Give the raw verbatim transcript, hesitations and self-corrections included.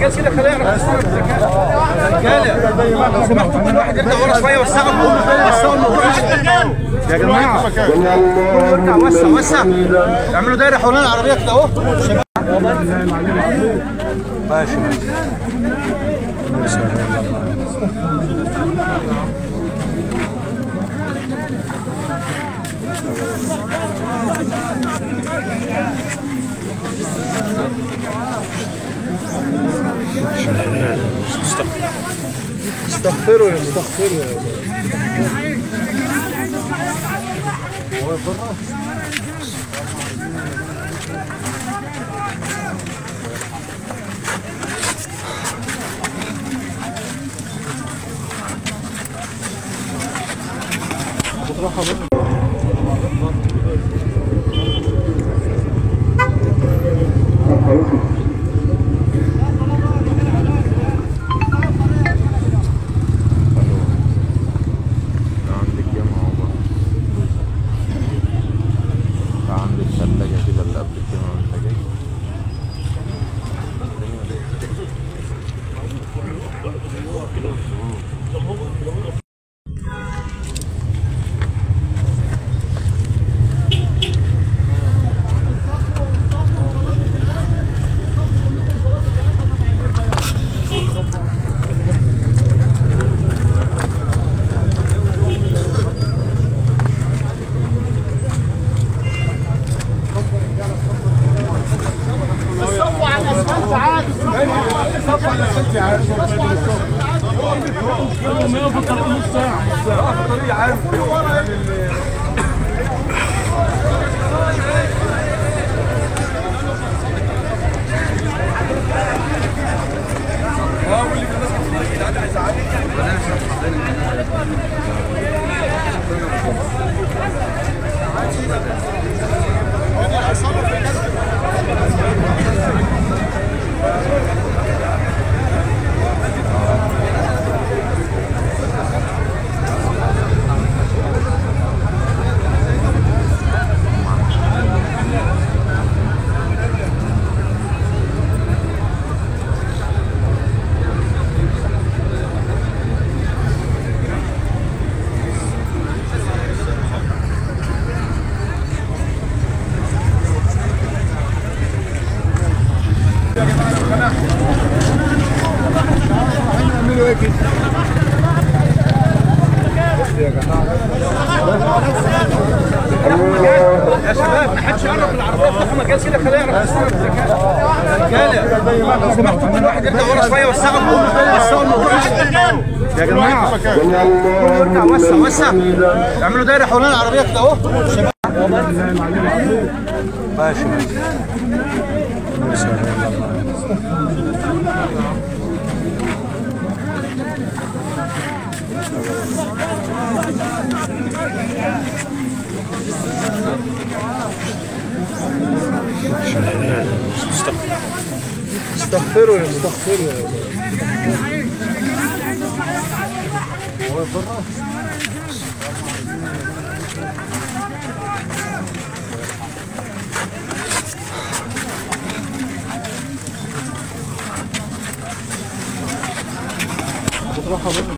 مكان كده خلينا نعرف رجاله لو سمحتوا كل واحد يرجع ورا شويه وسعوا وسعوا الموضوع يا جماعه كله يرجع وسع وسع اعملوا دايره حوالين العربيه كده اهو ماشي استغفروا يا استغفروا هو بره بتروحوا بره يا شباب ما حدش يقرب من العربيه افتحوا مكان كده خلينا نعرف رجاله لو سمحتوا كل واحد يرجع ورا شويه وسعوا وسعوا الموضوع يا جماعه كله يرجع وسع وسع اعملوا دايره حوالين العربيه كده اهو ماشي استغفروا يا استغفروا هو بره بتروحوا بره